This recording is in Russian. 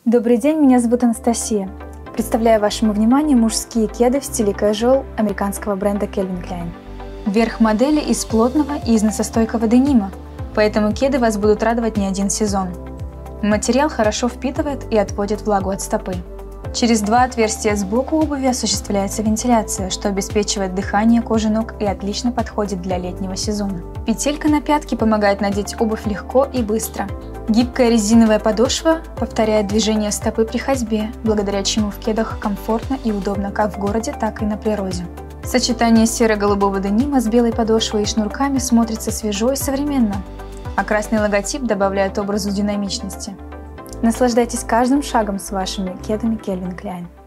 Добрый день, меня зовут Анастасия. Представляю вашему вниманию мужские кеды в стиле casual американского бренда Calvin Klein. Верх модели из плотного и износостойкого денима, поэтому кеды вас будут радовать не один сезон. Материал хорошо впитывает и отводит влагу от стопы. Через два отверстия сбоку обуви осуществляется вентиляция, что обеспечивает дыхание кожи ног и отлично подходит для летнего сезона. Петелька на пятке помогает надеть обувь легко и быстро. Гибкая резиновая подошва повторяет движение стопы при ходьбе, благодаря чему в кедах комфортно и удобно как в городе, так и на природе. Сочетание серо-голубого денима с белой подошвой и шнурками смотрится свежо и современно, а красный логотип добавляет образу динамичности. Наслаждайтесь каждым шагом с вашими кедами Calvin Klein.